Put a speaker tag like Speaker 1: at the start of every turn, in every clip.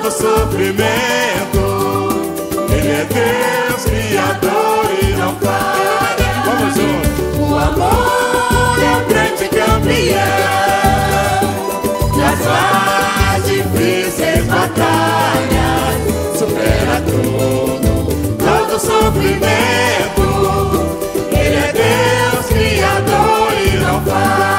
Speaker 1: todo sofrimento. Ele é Deus, Criador e não falha. Vamos juntos. O amor é o grande campeão das mais difíceis batalhas. Supera tudo, todo sofrimento. Ele é Deus, Criador e não falha.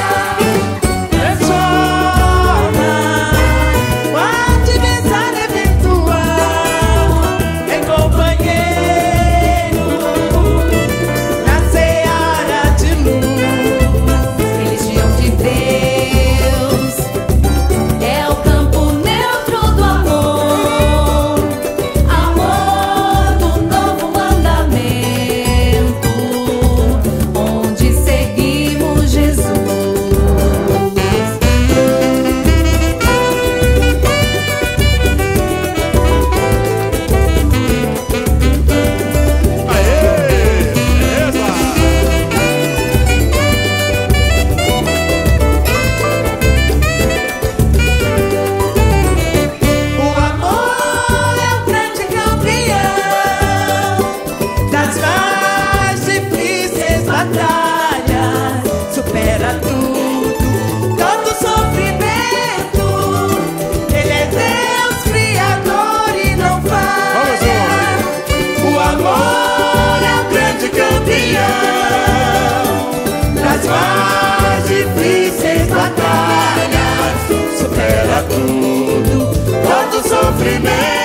Speaker 1: Mais difíceis batalhas, supera tudo, todo sofrimento.